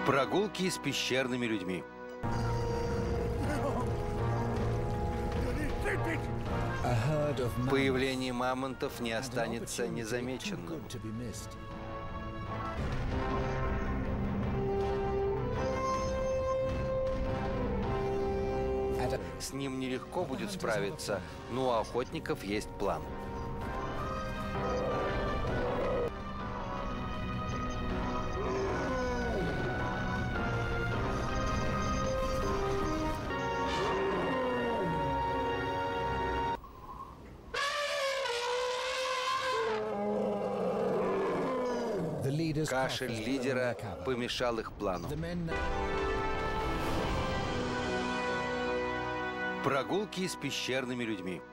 Прогулки с пещерными людьми. Появление мамонтов не останется незамеченным. С ним нелегко будет справиться, но у охотников есть план. Кашель лидера помешал их плану. Прогулки с пещерными людьми.